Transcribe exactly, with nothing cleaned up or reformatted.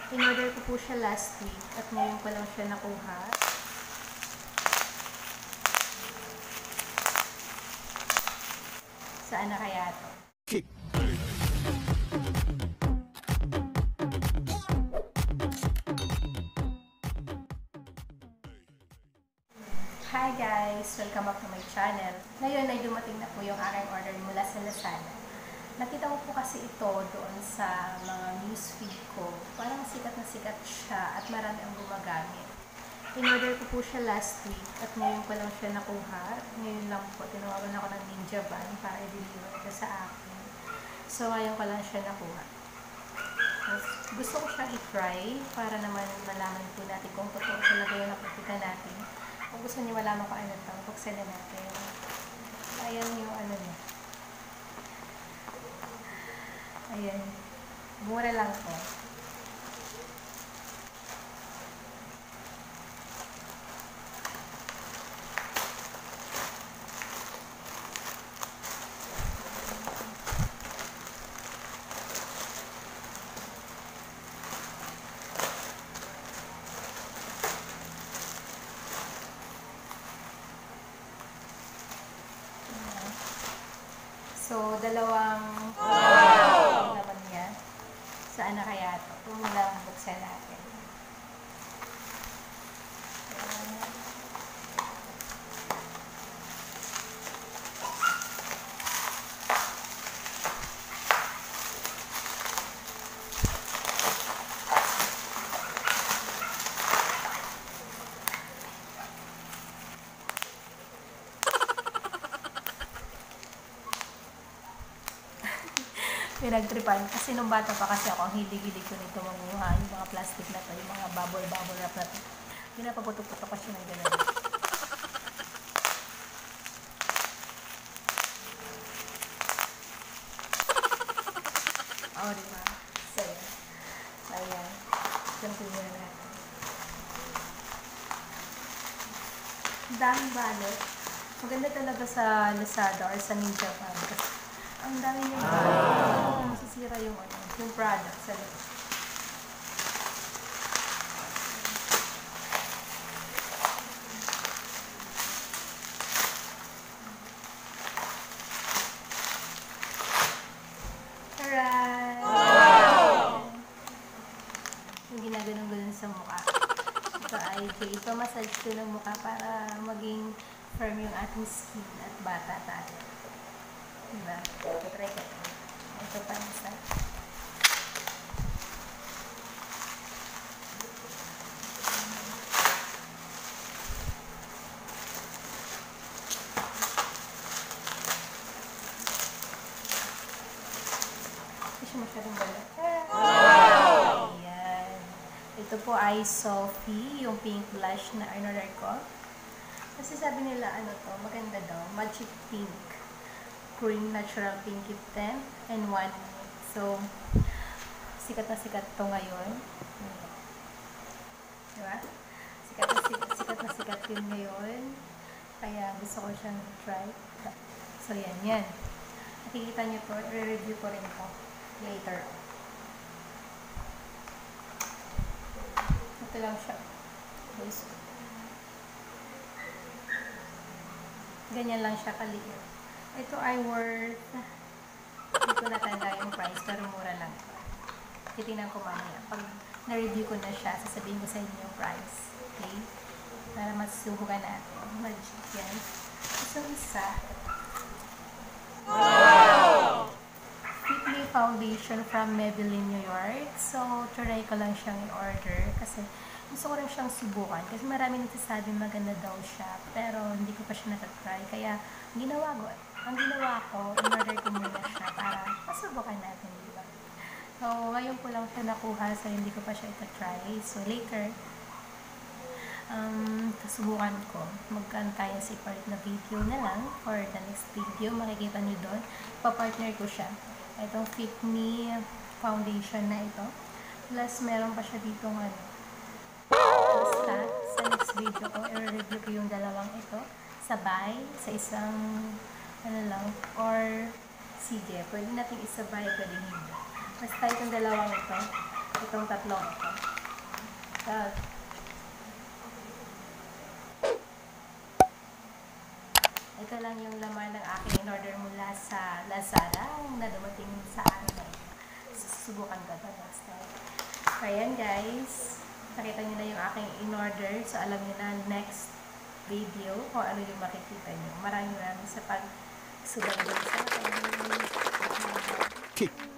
In-order ko po siya last week at ngayon ko lang siya nakuha. Saan na kaya to? Hi guys! Welcome back to my channel. Ngayon ay dumating na po yung aking order mula sa Lazada. Nakita ko po kasi ito doon sa mga newsfeed ko. Parang sikat na sikat siya at marami ang gumagamit. In-order ko po siya last week at ngayon ko lang siya nakuha. Ngayon lang po, tinawagan ako ng Ninja Van para i-deliver ito sa akin. So, ngayon ko lang siya nakuha. Gusto ko siya i-try para naman malaman po natin kung totoo talaga yung nakikita natin. Kung gusto niyo malaman ko ano ito, buksan na natin. Ayan yung ano niya. Ayan. Mura lang po. So, dalawang wow! Naman niya. Saan na kaya ito? Ito muna ang buksan natin. Pinagtripan kasi nung bata pa kasi ako, ang hilig-hilig ko nito manguha yung mga plastic na to, yung mga bubble-bubble wrap na to. Pinapaputok-putok pa siya ng gano'n. Oo, diba? So, ayan. Ganito muna natin. Ang daming balot. Maganda talaga sa Lazada or sa Ninja Van kasi ang dami niyang ah. Masisira yung, ano, yung product sa loob. Alright! Wow! Yung ginaganon-ganon sa mukha. Ito ay ito massage ko ng mukha para maging firm yung ating skin at bata tayo. Diba? Ito, try ko. Ito pa isa. Ito siya masyadong bala. Wow! Ayan. Ito po ay Sophie, yung pink blush na in-order ko. Kasi sabi nila, ano to, maganda daw. Magic pink. Cream Natural Pinky ten and one minute. So, sikat na sikat to ngayon. Diba? Sikat na sikat, sikat na sikat yun ngayon. Kaya gusto ko siyang try. So, yan, yan. Nakikita nyo to. I-review ko rin ito later. Ito lang siya. Ganyan lang siya kaliit. Ito ay worth, hindi ko natanda yung price, pero mura lang. Titingnan ko mamaya. Pag na-review ko na siya, sasabihin ko sa inyo yung price. Okay? Para masubukan natin. Magic yan. So, isa. Wow! Fit Me Foundation from Maybelline, New York. So, try ko lang siyang i-order kasi gusto ko rin siyang subukan. Kasi marami nagsasabi maganda daw siya, pero hindi ko pa siya natatry. Kaya, ginawa ko. Ang ginawa ko, in-order ko muna siya para masubukan natin, diba? So, ngayon ko lang siya nakuha, so hindi ko pa siya ita-try. So, later, um, susubukan ko. Magkaan tayo sa ipalit na video na lang for the next video. Makikita nyo doon. Papartner ko siya. Itong Fit Me Foundation na ito. Plus, meron pa siya dito ng ano. Basta, sa next video ko, i-review ko yung dalawang ito. Sabay, sa isang ano lang, or sige, pwede natin isabay, pwede hindi. Basta itong dalawang ito, Itong tatlong ito. Uh, ito lang yung laman ng aking in-order mula sa Lazada na dumating sa akin ngayon. Susubukan ko ito next time. Ayan guys, nakita nyo na yung aking in-order. So alam nyo na next video kung ano yung makikita nyo. Maraming maraming sa pag-subaybayan sa akin.